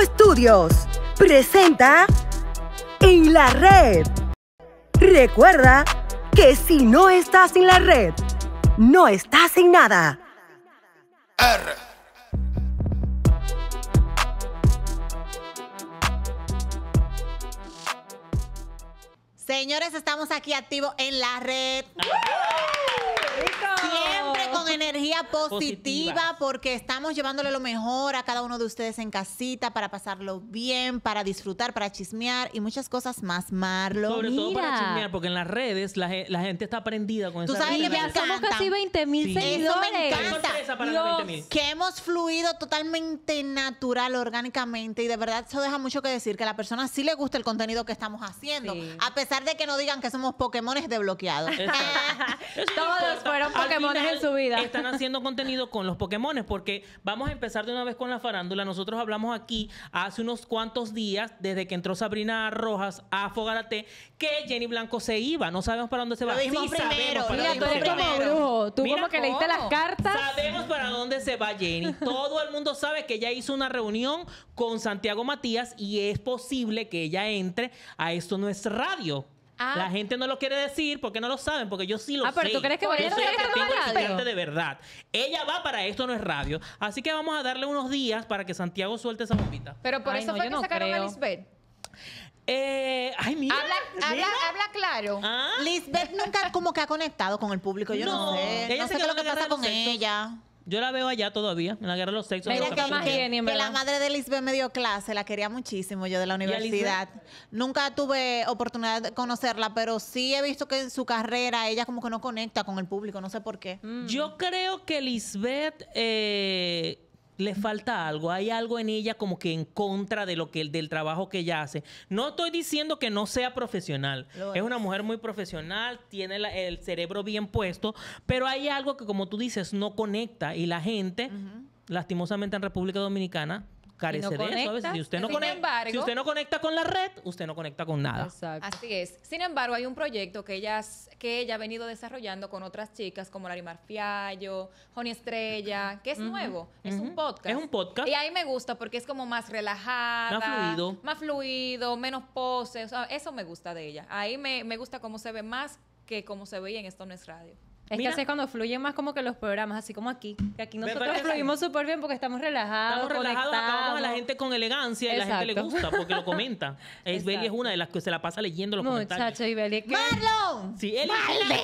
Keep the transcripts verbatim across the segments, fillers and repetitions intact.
Studios presenta En la Red. Recuerda que si no estás en la red, no estás en nada. R. Señores, estamos aquí activos en la red. Siempre con energía positiva, positiva, porque estamos llevándole lo mejor a cada uno de ustedes en casita para pasarlo bien, para disfrutar, para chismear y muchas cosas más, Marlo. Sobre Mira. todo para chismear, porque en las redes la, la gente está prendida con Tú esa sabes que red. me Somos casi veinte mil Sí. seguidores. Eso me encanta. Sorpresa para los veinte mil. Que hemos fluido totalmente natural, orgánicamente, y de verdad eso deja mucho que decir, que a la persona sí le gusta el contenido que estamos haciendo, Sí. a pesar de que no digan que somos Pokémones desbloqueados. Exacto. Eso no Todos importa. fueron Al Pokémones final, en su vida. Están haciendo contenido con los Pokémones, porque vamos a empezar de una vez con la farándula. Nosotros hablamos aquí hace unos cuantos días, desde que entró Sabrina Rojas a Fogarate, que Jenny Blanco se iba. No sabemos para dónde se va. Lo dijimos Sí primero, sabemos para lo Mira, dónde tú dijimos eres se va. como primero. brujo. Tú Mira como que leíste cómo. las cartas. Sabemos para dónde se va Jenny. Todo el mundo sabe que ella hizo una reunión con Santiago Matías y es posible que ella entre a Esto No Es Radio. Ah. La gente no lo quiere decir porque no lo saben, porque yo sí lo Ah, pero sé. ¿tú crees que Yo vaya a sé entrar que a la tengo radio? expectante de verdad. Ella va para Esto No Es Radio. Así que vamos a darle unos días para que Santiago suelte esa bombita. Pero por Ay, eso no, fue yo que no sacaron creo. a Lisbeth. Eh, ay, mira. Habla, habla, mira. habla claro. Ah, Lisbeth nunca como que ha conectado con el público, yo no, No, sé. ella No se sé qué es quedó lo que en la pasa guerra de los con sexos. ella. yo la veo allá todavía, en la guerra de los sexos. Me de los gusta más capítulos. Jenny, en Que la verdad. madre de Lisbeth me dio clase, la quería muchísimo yo de la a universidad. Nunca tuve oportunidad de conocerla, pero sí he visto que en su carrera ella como que no conecta con el público, no sé por qué. Yo creo que Lisbeth eh, le falta algo. Hay algo en ella como que en contra de lo que del trabajo que ella hace. No estoy diciendo que no sea profesional. Lo Es es. una mujer muy profesional, tiene la- el cerebro bien puesto, pero hay algo que, como tú dices, no conecta y la gente, lastimosamente en República Dominicana, carece de eso. A veces, conecta, si usted no sin conecta, embargo- si usted no conecta con la red, usted no conecta con nada. Exacto. Así es. Sin embargo, hay un proyecto que, ellas, que ella ha venido desarrollando con otras chicas como Larimar Fiallo, Joni Estrella, que es nuevo. Es ujú. un podcast. Es un podcast. Y ahí me gusta porque es como más relajada. Más fluido. Más fluido, menos poses. O sea, eso me gusta de ella. Ahí me, me gusta cómo se ve más que cómo se veía en Esto No Es Radio. Es Mira. que así es cuando fluyen más como que los programas, así como aquí. Que aquí nosotros parece. fluimos súper bien porque estamos relajados, Estamos relajados, acabamos a la conectados. gente con elegancia y la gente le Exacto. gusta porque lo comenta. Esbeli es Exacto. una de las que se la pasa leyendo los comentarios. Muchacho, y Beli, ¿qué? ¡Marlon! Sí, él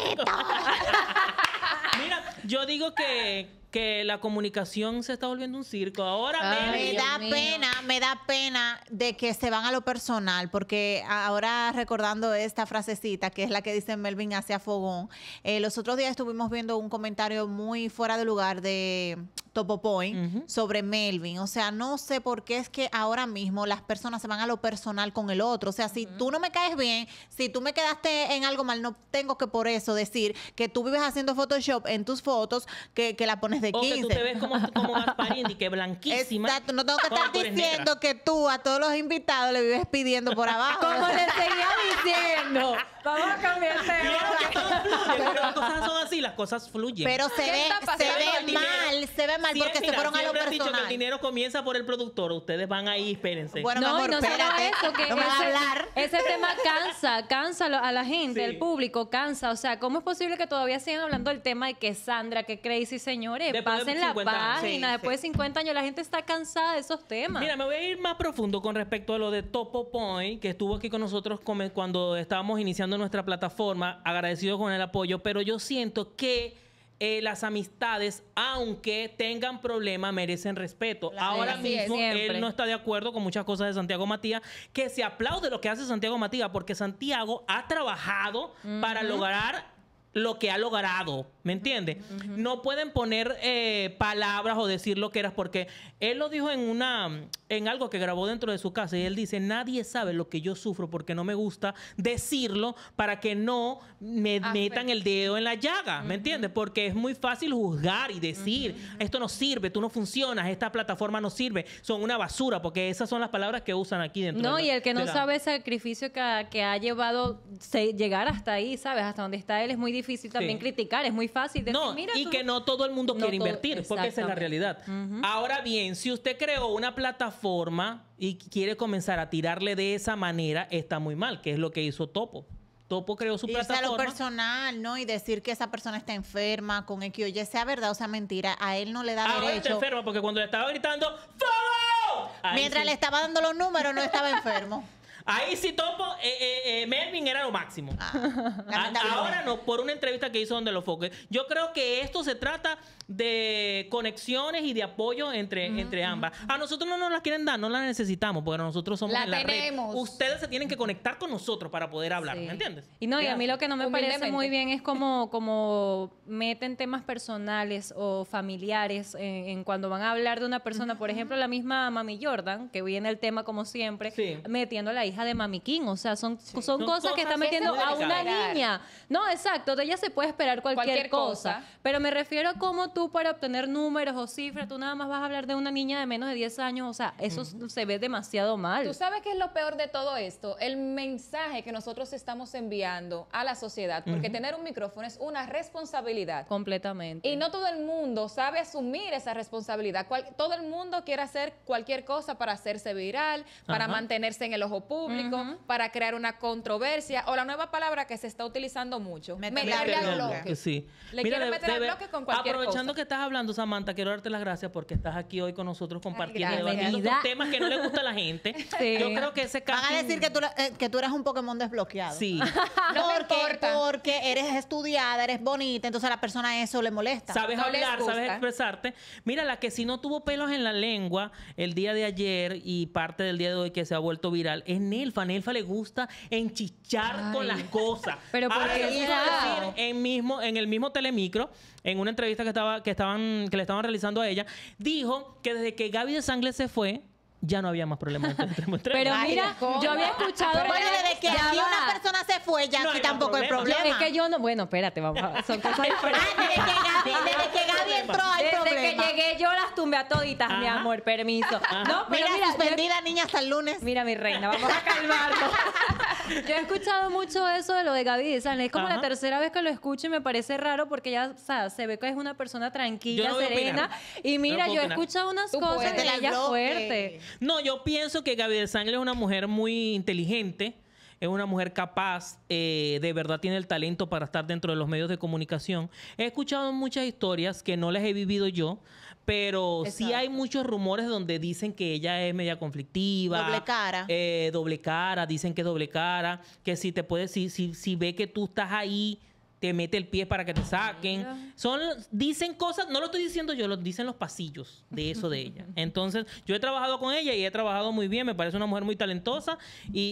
Mira, yo digo que, que la comunicación se está volviendo un circo. Ahora Ay, Meli, Me Dios da mío. pena, me da pena de que se van a lo personal, porque ahora recordando esta frasecita, que es la que dice Melvin hacia Fogón, eh, los otros días estuvimos viendo un comentario muy fuera de lugar de Topo Point Ujú. sobre Melvin. O sea, no sé por qué es que ahora mismo las personas se van a lo personal con el otro. O sea, si tú no me caes bien, si tú me quedaste en algo mal, no tengo que por eso decir que tú vives haciendo Photoshop en tus fotos que, que la pones de o que quince. tú te ves como, como Gasparín y que blanquísima. Exacto, no tengo que cuando estar tú eres diciendo negra. que tú a todos los invitados le vives pidiendo por abajo. Como le seguía diciendo. Vamos a cambiar el tema. Claro que todo fluye, pero las cosas son así, las cosas fluyen. Pero se ¿Qué ve, está se pasando? ve El dinero- mal, se ve mal Sie- porque se mira, fueron a lo siempre han dicho que el personal. dinero comienza por el productor. Ustedes van ahí, espérense. Bueno, mi No, amor, y no solo espérate, eso, que no me vas a ese, hablar. ese tema cansa, cansa a lo- a la gente, Sí. el público cansa. O sea, ¿cómo es posible que todavía sigan hablando del tema de que Sandra, que Crazy, señores? Después de Pasen la cincuenta años. página, Sí, después sí. de cincuenta años la gente está cansada de esos temas. Mira, me voy a ir más profundo con respecto a lo de Topo Point, que estuvo aquí con nosotros come- cuando estábamos iniciando nuestra plataforma, agradecido con el apoyo, pero yo siento que eh, las amistades, aunque tengan problemas, merecen respeto. Claro. Ahora Así es, mismo, siempre. él no está de acuerdo con muchas cosas de Santiago Matías, que se aplaude lo que hace Santiago Matías, porque Santiago ha trabajado para lograr lo que ha logrado, ¿me entiendes? No pueden poner eh, palabras o decir lo que eras, porque él lo dijo en una en algo que grabó dentro de su casa y él dice, nadie sabe lo que yo sufro porque no me gusta decirlo para que no me Afecta. metan el dedo en la llaga, ¿me entiendes? Porque es muy fácil juzgar y decir, esto no sirve, tú no funcionas, esta plataforma no sirve, son una basura, porque esas son las palabras que usan aquí dentro. No, de la- y el que no de la- sabe el sacrificio que ha, que ha llevado se- llegar hasta ahí, ¿sabes? Hasta donde está él es muy difícil también Sí. criticar, es muy fácil decir, No, mira y tú que no todo el mundo No quiere todo- invertir, porque esa es la exactamente. realidad. Ahora bien, si usted creó una plataforma forma y quiere comenzar a tirarle de esa manera, está muy mal, que es lo que hizo Topo. Topo creó su Irse a plataforma. lo personal, ¿no? Y decir que esa persona está enferma con X o Y, sea verdad o sea mentira, a él no le da Ahora está derecho. enfermo porque cuando le estaba gritando ¡Fuego! Ahí Mientras sí- le estaba dando los números, no estaba enfermo. Ahí sí Topo, eh, eh, eh, Melvin era lo máximo. Ah, A- lamentablemente. ahora no, por una entrevista que hizo donde lo foque. Yo creo que esto se trata de conexiones y de apoyo entre, entre ambas. A nosotros no nos las quieren dar, no las necesitamos, porque nosotros somos La en la tenemos. red. Ustedes se tienen que conectar con nosotros para poder hablar, Sí. ¿me entiendes? Y no, y a mí lo que no me parece Humildemente. muy bien es como, como meten temas personales o familiares en, en cuando van a hablar de una persona. Por ejemplo, la misma Mami Jordan, que viene el tema como siempre, Sí. metiendo a la hija de Mami King. O sea, son, son, Son cosas cosas que está que metiendo se a pueden una esperar. niña. No, exacto, de ella se puede esperar cualquier, Cualquier cosa. cosa. Pero me refiero a cómo tú para obtener números o cifras, tú nada más vas a hablar de una niña de menos de diez años. O sea, eso se ve demasiado mal. ¿Tú sabes qué es lo peor de todo esto? El mensaje que nosotros estamos enviando a la sociedad, porque tener un micrófono es una responsabilidad. Completamente. Y no todo el mundo sabe asumir esa responsabilidad. Cual- todo el mundo quiere hacer cualquier cosa para hacerse viral, para Ajá. mantenerse en el ojo público, para crear una controversia, o la nueva palabra que se está utilizando mucho, Meterle meterle al al bloque. bloque. Sí. Le quieren meter al ver- bloque con cualquier Aprovechando cosa. que estás hablando, Samantha, quiero darte las gracias porque estás aquí hoy con nosotros compartiendo y gracias. debatiendo Bienvenida. estos temas que no le gusta a la gente. Sí. Yo creo que ese Van a casting- decir que tú, eh, que tú eres un Pokémon desbloqueado. Sí. No me porque, importa. porque eres estudiada, eres bonita, entonces a la persona eso le molesta. Sabes No les hablar, sabes gusta. expresarte. Mira, la que sí no tuvo pelos en la lengua el día de ayer y parte del día de hoy que se ha vuelto viral es Nelfa. Nelfa le gusta enchichar con las cosas. Pero ¿por Ahora, qué se puso será? a decir en, mismo, en el mismo telemicro, en una entrevista que, estaba, que, estaban, que le estaban realizando a ella, dijo que desde que Gaby de Sangre se fue, ya no había más problemas entre extremo y extremo. Pero Ay, mira, ¿cómo? yo había escuchado... Bueno, desde que Ya aquí va. una persona se fue, ya No aquí hay tampoco hay problema. problema. Es que yo no... Bueno, espérate, vamos a... Son cosas diferentes. Ah, desde que Gaby, desde que Gaby entró hay Desde problema. que llegué yo las tumbé a toditas, mi Ajá. amor, permiso. No, pero Mira, mira, yo- suspendida niña hasta el lunes. mira mi reina, vamos a calmarnos. Yo he escuchado mucho eso de lo de Gaby de San. Es como Ajá. la tercera vez que lo escucho y me parece raro porque ella, o sea, se ve que es una persona tranquila, Yo no voy a serena. opinar. Y No mira, puedo yo he opinar. escuchado unas Tú cosas puedes. de Métela al ella bloque. fuerte. No, yo pienso que Gaby de Sangre es una mujer muy inteligente, es una mujer capaz, eh, de verdad tiene el talento para estar dentro de los medios de comunicación. He escuchado muchas historias que no las he vivido yo, pero sí Exacto. hay muchos rumores donde dicen que ella es media conflictiva. Doble cara. eh, doble cara, dicen que es doble cara, que si te puede, si, si, si ve que tú estás ahí, te mete el pie para que te saquen. Son, dicen cosas, no lo estoy diciendo yo, lo dicen los pasillos de eso de ella. Entonces, yo he trabajado con ella y he trabajado muy bien, me parece una mujer muy talentosa.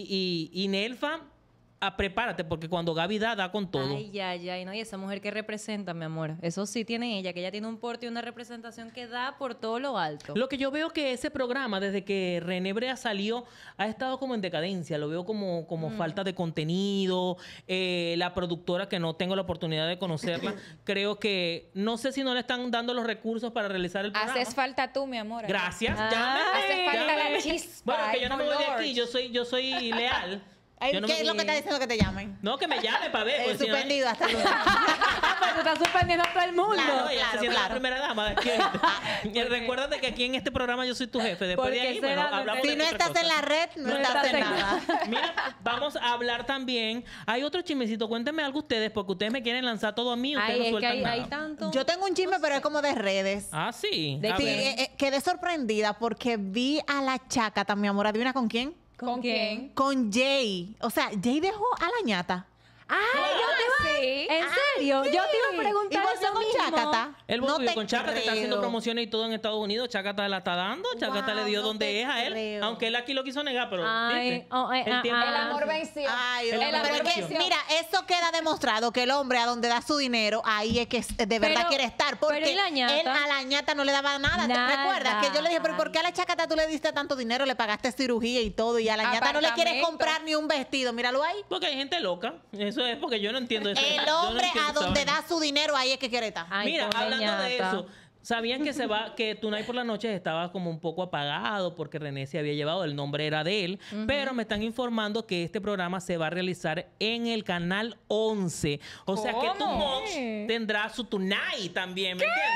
Y, y, y Nelfa, ah, prepárate, porque cuando Gaby da, da con todo. Ay, ay, ay, no, y esa mujer que representa, mi amor. Eso sí tiene ella, que ella tiene un porte y una representación que da por todo lo alto. Lo que yo veo que ese programa, desde que René Brea salió, ha estado como en decadencia. Lo veo como, como falta de contenido. Eh, la productora, que no tengo la oportunidad de conocerla, creo que no sé si no le están dando los recursos para realizar el programa. Haces falta tú, mi amor. Gracias. Ay. Llámame, Hace falta llámame. la chispa, Bueno, que yo no me por voy de Lord. aquí. Yo soy, yo soy leal. Ay, Yo no ¿Qué me- es lo que está diciendo que te llamen? No, que me llame para ver. Eh, porque si no- suspendido hasta el lunes. Ah, pues tú estás suspendiendo a todo el mundo. Claro, No, ella claro, se siente claro. la primera dama de aquí. Y recuérdate que aquí en este programa yo soy tu jefe. Después de ¿Por qué ahí, bueno, será? hablamos Si de no otra estás cosa. en la red, no, estás en nada. Mira, vamos a hablar también. Hay otro chismecito. Cuéntenme algo ustedes, porque ustedes me quieren lanzar todo a mí. Ustedes Ay, no es que sueltan hay, nada. hay tanto. Yo tengo un chisme, pero es como de redes. Ah, sí. ¿De A Sí, ver. eh, eh, quedé sorprendida porque vi a la chácata, mi amor. ¿Adivina con quién? ¿Con quién? Con Jay. O sea, Jay dejó a la ñata. Ay, yo te Sí. ¿En serio? Yo te iba a ¿Y preguntar volvió eso con mismo. chácata? Él No volvió te con Chácata, está haciendo creo. promociones y todo en Estados Unidos. Chácata la está dando. Chácata Wow, le dio no donde te es a él. creo. Aunque él aquí lo quiso negar, pero. Ay, ¿viste? oh, ay, El ah, tiempo- ah. El amor venció. Ay, El hombre, amor pero es que, venció. mira, eso queda demostrado que el hombre a donde da su dinero, ahí es que de verdad Pero- quiere estar. Porque pero ¿y la ñata? él a la ñata no le daba nada. Nada. ¿Te recuerdas? Que yo le dije, pero ¿por qué a la chácata tú le diste tanto dinero? Le pagaste cirugía y todo. Y a la ñata no le quieres Apartamento. comprar ni un vestido. Míralo ahí. Porque hay gente loca. Eso es porque yo no entiendo eso. Yo El no hombre entiendo a esa donde vaina. da su dinero, ahí es que quiere estar. Ay, Mira, pobre hablando de ñata. eso, ¿sabían que se va, que Tunay por la noche estaba como un poco apagado porque René se había llevado, el nombre era de él, pero me están informando que este programa se va a realizar en el canal once. O sea que tu ¿Cómo? Moch tendrá su Tunay también, ¿me entiendes?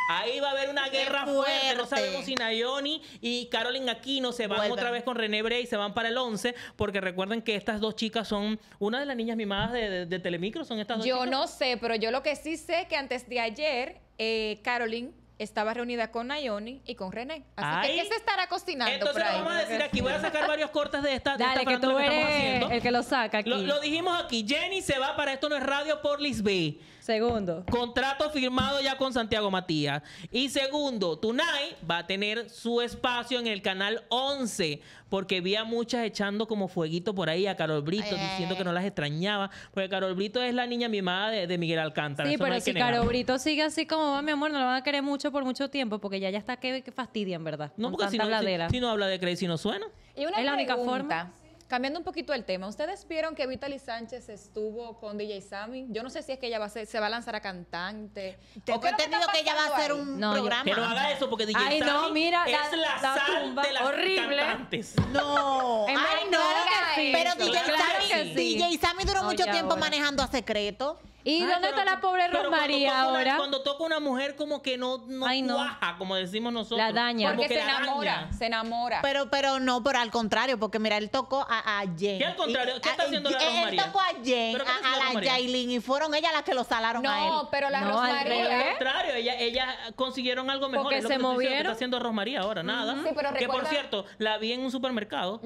Ahí va a haber una Qué guerra fuerte. No fuerte. sabemos si Nayoni y Caroline Aquino se van Vuelven. otra vez con René Bray y se van para el once, porque recuerden que estas dos chicas son una de las niñas mimadas de, de, de Telemicro, son estas dos Yo chicas. no sé, pero yo lo que sí sé que antes de ayer, eh, Caroline estaba reunida con Nayoni y con René. Así Ay. que, ¿qué se estará cocinando Entonces por ahí? lo vamos a decir aquí. Voy a sacar varios cortes de esta, de Dale, esta que tú farándula que estamos eres haciendo. el que lo saca aquí. Lo, lo dijimos aquí. Jenny se va para Esto No es Radio por Lisbeth. Segundo. Contrato firmado ya con Santiago Matías. Y segundo, Tunay va a tener su espacio en el canal once, porque vi a muchas echando como fueguito por ahí a Carol Brito, Ay, ay, diciendo ay. que no las extrañaba, porque Carol Brito es la niña mimada de, de Miguel Alcántara. Sí, eso no pero hay si que negarlo. Caro Brito sigue así como va, mi amor, no lo van a querer mucho por mucho tiempo, porque ya ya está que, que fastidian, ¿verdad? No, Con porque si tanta no, si, bladera. si no habla de Crazy no suena. Y una Es la única pregunta, cambiando un poquito el tema, ¿ustedes vieron que Vitaly Sánchez estuvo con D J Sammy? Yo no sé si es que ella va a ser, se va a lanzar a cantante. Tengo ¿O qué es lo que entendido está que ella va a pasando hacer ahí? un No, yo- programa. Que no haga eso, porque D J Ay, no, Sammy mira, es la- la, la sal tumba de las horrible. cantantes. No. En Ay, verdad, no. claro que sí. Pero Claro D J que Sammy, sí. D J Sammy duró No, mucho ya tiempo ahora. manejando a secreto. ¿Y Ay, dónde pero- está la pobre pero cuando Rosmaría toca una- ahora? Cuando toca una mujer como que no, no, Ay, no. cuaja, como decimos nosotros. La daña. Como Porque que se la enamora, daña. se enamora. Pero, pero no, pero al contrario, porque mira, él tocó a, a Jen. ¿Qué al contrario? Y- ¿Qué está a- haciendo la él- Rosmaría? Él tocó a Jen, ¿Pero qué está a, haciendo a la Rosmaría? Yailin, y fueron ellas las que lo salaron a él. no, pero la No, al Al Rosmaría... revés. contrario, ella, ellas consiguieron algo mejor. Porque es lo se que te estoy diciendo, que movieron. está haciendo Rosmaría ahora, nada. Sí, pero que por recuerda- cierto, la vi en un supermercado,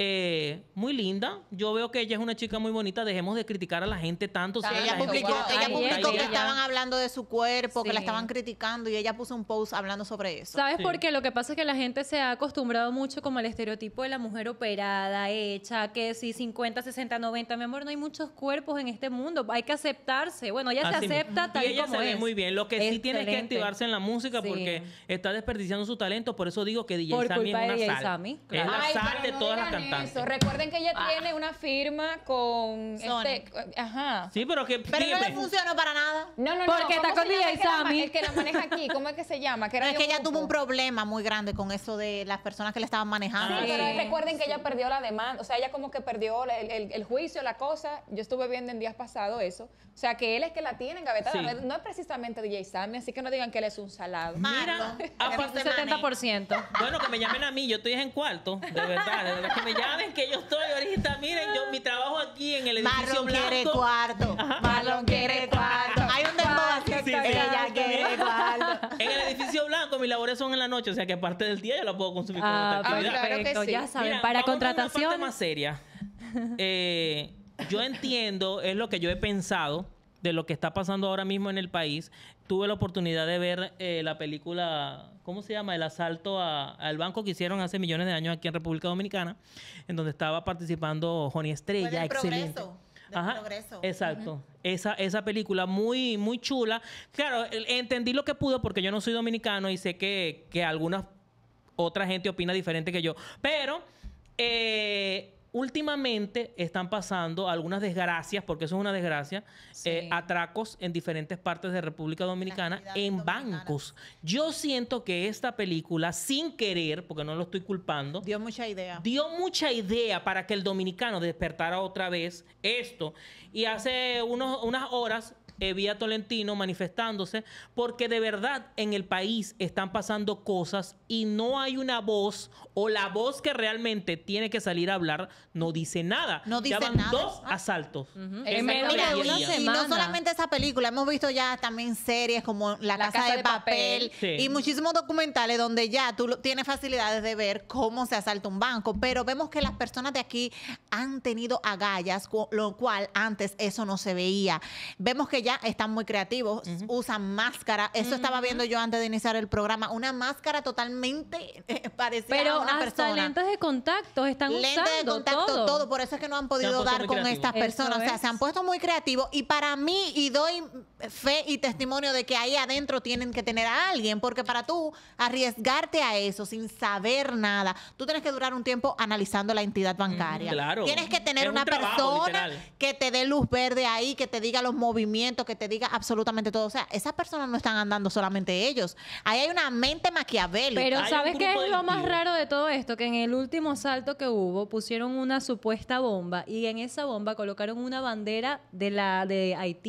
eh, muy linda. Yo veo que ella es una chica muy bonita. Dejemos de criticar a la gente tanto. Sí, si Ella la gente publicó, quiere ella estar publicó bonita y que ella- estaban hablando de su cuerpo, que la Sí. estaban criticando, y ella puso un post hablando sobre eso. ¿Sabes Sí. por qué? Lo que pasa es que la gente se ha acostumbrado mucho como al estereotipo de la mujer operada, hecha, que si cincuenta, sesenta, noventa, mi amor, no hay muchos cuerpos en este mundo, hay que aceptarse. Bueno, ella Así se acepta mismo. tal y ella como se ve es. muy bien. Lo que sí tiene es que Excelente. activarse en la música, Sí. porque está desperdiciando su talento. Por eso digo que D J Por Sammy culpa es de una D J sal. Sammy, Es claro. la Ay, sal pero de no todas las digan cantantes. eso. Recuerden que ella tiene una firma con... Sony. Este, ajá. Sí, pero que... Pero no dígame. le funcionó para nada. No, no, no. Porque está ¿cómo con se llama D J el que la ma- Sammy? El que la maneja aquí, ¿cómo es que se llama? Que era Es de que un ella tuvo grupo. un problema muy grande con eso de las personas que le estaban manejando. Sí, Ah, pero sí. recuerden que ella perdió la demanda, o sea, ella como que perdió el, el- el juicio, la cosa. Yo estuve viendo en días pasados eso. O sea, que él es que la tiene engavetada. Sí. No es precisamente D J Sammy, así que no digan que él es un salado. Mira, Marlon, que aparte- no se setenta por ciento. Bueno, que me llamen a mí, yo estoy en cuarto, de verdad, de verdad que me llamen, que yo estoy ahorita, miren, yo mi trabajo aquí en el edificio Marlon quiere blanco. cuarto. Marlon quiere cuarto. Hay un dembow así. Sí, sí. Ella quiere cuarto. En el edificio blanco, mis labores son en la noche, o sea que aparte del día yo la puedo consumir con Ah, otra actividad. claro que perfecto. sí. Ya saben, Mira, para vamos con una parte contratación. más seria. Eh, yo entiendo, es lo que yo he pensado de lo que está pasando ahora mismo en el país. Tuve la oportunidad de ver eh, la película, ¿cómo se llama? El asalto a- al banco que hicieron hace millones de años aquí en República Dominicana, en donde estaba participando Joni Estrella, Fue del excelente. Progreso, del Ajá, Progreso. exacto. Esa, esa película muy, muy chula. Claro, el- entendí lo que pude porque yo no soy dominicano y sé que, que alguna otra gente opina diferente que yo. Pero eh, últimamente están pasando algunas desgracias, porque eso es una desgracia, Sí. eh, atracos en diferentes partes de República Dominicana actividades en dominicanas. bancos. Yo siento que esta película, sin querer, porque no lo estoy culpando, Dio mucha idea. dio mucha idea para que el dominicano despertara otra vez esto. Y hace unos, unas horas eh, vi a Tolentino manifestándose porque de verdad en el país están pasando cosas y no hay una voz o la voz que realmente tiene que salir a hablar no dice nada. No dice ya van nada. dos Ah. asaltos. En Esa menos de Mira, una caballería. y, y no semana. solamente esa película, hemos visto ya también series como La, La Casa, Casa de, de Papel, Papel. Sí. y muchísimos documentales donde ya tú lo- tienes facilidades de ver cómo se asalta un banco, pero vemos que las personas de aquí han tenido agallas, cu- lo cual antes eso no se veía. Vemos que ya están muy creativos, usan máscara, eso estaba viendo yo antes de iniciar el programa, una máscara totalmente eh, parecida Pero a una hasta persona. lentes de contacto están Lentes de usando contacto, todo. todo. Por eso es que no han Se han podido puesto dar muy con creativos. estas Eso personas. O sea, es. se han puesto muy creativos. Y para mí, y doy fe y testimonio de que ahí adentro tienen que tener a alguien, porque para tú arriesgarte a eso sin saber nada, tú tienes que durar un tiempo analizando la entidad bancaria. claro. Tienes que tener Es un una trabajo, persona literal. que te dé luz verde ahí, que te diga los movimientos, que te diga absolutamente todo. O sea, esas personas no están andando solamente ellos. Ahí hay una mente maquiavélica. Pero Hay un ¿sabes qué grupo es lo más delictivo. raro de todo esto? Que en el último asalto que hubo pusieron una supuesta bomba y en esa bomba colocaron una bandera de la de Haití.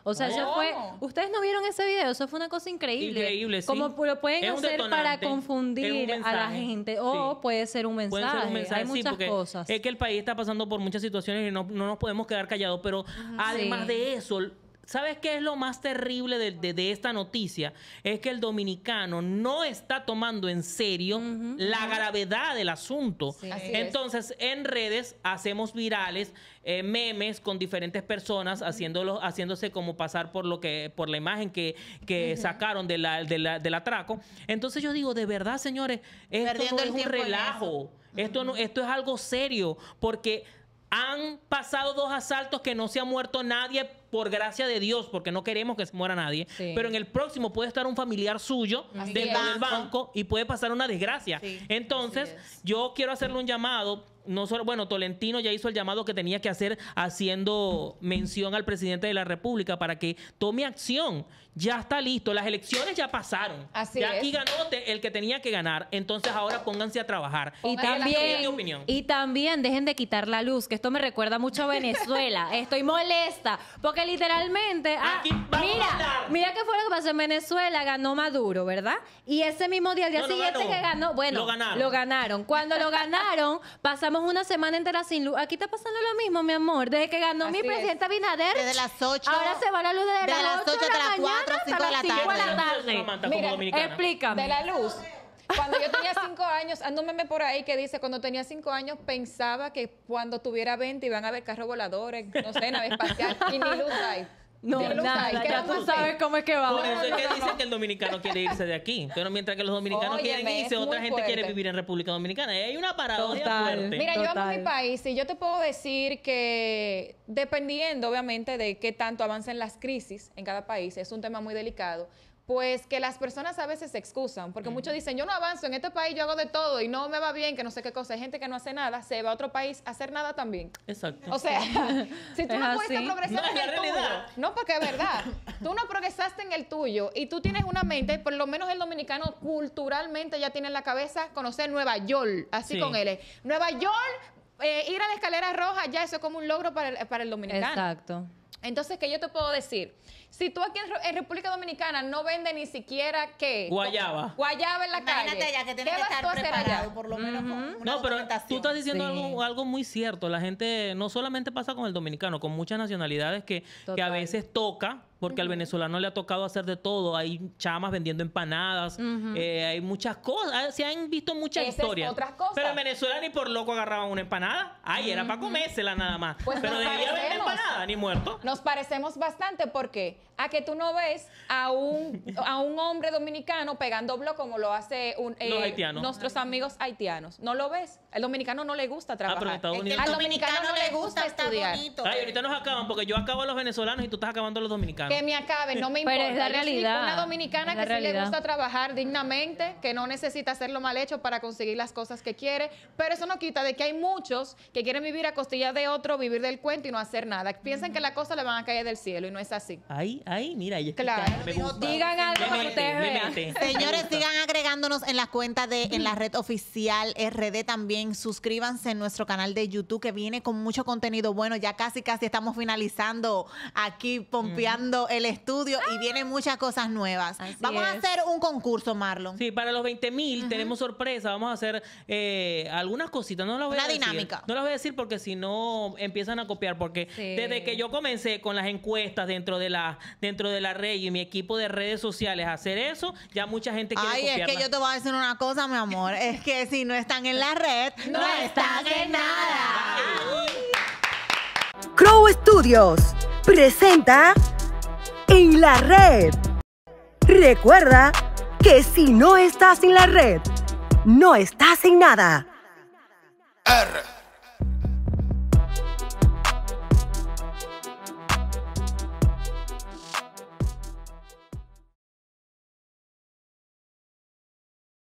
O sea, eso ¿Cómo? fue... ¿Ustedes no vieron ese video? Eso fue una cosa increíble. Increíble, sí. Como lo pueden Es un hacer para detonante, confundir es un a la mensaje. gente. O Sí. puede ser un mensaje. Puede ser un mensaje, Hay sí, muchas porque cosas. es que el país está pasando por muchas situaciones y no, no nos podemos quedar callados. Pero además Sí. de eso, ¿sabes qué es lo más terrible de, de- de esta noticia? Es que el dominicano no está tomando en serio la gravedad del asunto. Sí. Así es. Entonces, en redes hacemos virales eh, memes con diferentes personas haciéndolo, haciéndose como pasar por lo que, por la imagen que, que sacaron de la, de la- del atraco. Entonces yo digo, de verdad, señores, esto Perdiendo no el es un tiempo en relajo. Esto, no, esto es algo serio, porque han pasado dos asaltos que no se ha muerto nadie, por gracia de Dios, porque no queremos que se muera nadie. Sí. Pero en el próximo puede estar un familiar suyo Así dentro es. del banco y puede pasar una desgracia. Sí, Entonces, así es. yo quiero hacerle un llamado. No solo, bueno, Tolentino ya hizo el llamado que tenía que hacer haciendo mención al presidente de la República para que tome acción. Ya está listo. Las elecciones ya pasaron. Así ya es. aquí ganó te- el que tenía que ganar. Entonces ahora pónganse a trabajar. Y Póngale la Esa es mi también, opinión. y también dejen de quitar la luz, que esto me recuerda mucho a Venezuela. Estoy molesta, porque literalmente, ah, Aquí vamos a mira, hablar. mira qué fue lo que pasó en Venezuela, ganó Maduro, ¿verdad? Y ese mismo día, al día No, no siguiente ganó. que ganó, bueno, Lo ganaron. lo ganaron. Cuando lo ganaron, pasamos una semana entera sin luz. Aquí está pasando lo mismo, mi amor. Desde que ganó mi Así es. presidente Abinader, Desde las ocho. ahora se va la luz desde, desde las las ocho ocho de hasta la las mañana cuatro, hasta cinco de las la cinco de la tarde. tarde. Samantha, como Mira, dominicana. Explícame. De la luz. Cuando yo tenía cinco años, ando un meme por ahí que dice, cuando tenía cinco años pensaba que cuando tuviera veinte iban a haber carros voladores, no sé, nave espacial, y ni luz hay. No, Ni luz hay. nada, ¿Qué ya vamos a tú hacer? sabes cómo es que va. Por eso es no, que no, dicen no. que el dominicano quiere irse de aquí. Pero mientras que los dominicanos Óyeme, quieren irse, es otra muy gente quiere fuerte. vivir en República Dominicana. Y hay una paradoja Total. fuerte. Mira, yo amo Total. mi país y yo te puedo decir que dependiendo, obviamente, de qué tanto avancen las crisis en cada país, es un tema muy delicado, pues que las personas a veces se excusan, porque muchos dicen, yo no avanzo, en este país yo hago de todo y no me va bien, que no sé qué cosa. Hay gente que no hace nada, se va a otro país a hacer nada también. Exacto. O sea, si tú Es no pudiste así. progresar No, es en la el realidad. tuyo, no, porque es verdad, tú no progresaste en el tuyo y tú tienes una mente, por lo menos el dominicano culturalmente ya tiene en la cabeza conocer Nueva York, así Sí. con L. Nueva York, eh, ir a la escalera roja, ya eso es como un logro para el, para el dominicano. Exacto. Entonces, ¿qué yo te puedo decir? Si tú aquí en, Re- en República Dominicana no vendes ni siquiera, ¿qué? Guayaba. Guayaba en la calle. Imagínate allá que tienes ¿Qué que vas tú estar a hacer allá? preparado, por lo menos con una No, pero tú documentación. estás diciendo Sí. algo, algo muy cierto. La gente no solamente pasa con el dominicano, con muchas nacionalidades que, que a Total. veces toca, porque al venezolano le ha tocado hacer de todo. Hay chamas vendiendo empanadas, eh, hay muchas cosas. Ah, Se han visto muchas Esa es historias. otras cosas. Pero en Venezuela ni por loco agarraban una empanada. Ay, era para comérsela nada más. Pues pero nos de ahí a vender parecemos. empanada, ni muerto. Nos parecemos bastante porque a que tú no ves a un, a un hombre dominicano pegando blog como lo hace un, Los haitianos. nuestros amigos haitianos. No lo ves. El dominicano no le gusta pero en trabajar. Estados Es que Unidos- al Al dominicano le gusta estar estudiar. bonito. Ay, ahorita nos acaban porque yo acabo a los venezolanos y tú estás acabando a los dominicanos. Que me acabe, no me Pero importa. es la Yo soy realidad, una dominicana es la que sí le realidad. gusta trabajar dignamente, que no necesita hacerlo mal hecho para conseguir las cosas que quiere, pero eso no quita de que hay muchos que quieren vivir a costillas de otro, vivir del cuento y no hacer nada. Piensan que las cosas le van a caer del cielo y no es así. Ahí, ahí, mira, ahí está. Claro. Me gusta. Digan algo Me para que mete, ustedes me vean. mete. Señores, sigan agregándonos en las cuentas de en la red oficial R D también. Suscríbanse en nuestro canal de YouTube que viene con mucho contenido bueno. Ya casi, casi estamos finalizando aquí, pompeando el estudio y vienen muchas cosas nuevas. Así Vamos a es. hacer un concurso, Marlon. Sí, para los veinte mil tenemos sorpresa. Vamos a hacer eh, algunas cositas. No las voy Una a decir. dinámica. No las voy a decir porque si no empiezan a copiar. Porque Sí. desde que yo comencé con las encuestas dentro de la dentro de la red y mi equipo de redes sociales a hacer eso, ya mucha gente quiere Ay, es copiarla. que yo te voy a decir una cosa, mi amor. Es que si no están en la red, no, están en nada. Crow Studios presenta En la Red. Recuerda que si no estás en la red, no estás en nada. R.